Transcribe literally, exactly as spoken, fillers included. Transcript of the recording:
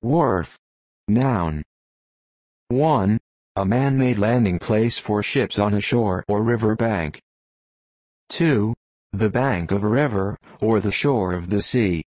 Wharf. Noun. one. A man-made landing place for ships on a shore or river bank. two. The bank of a river, or the shore of the sea.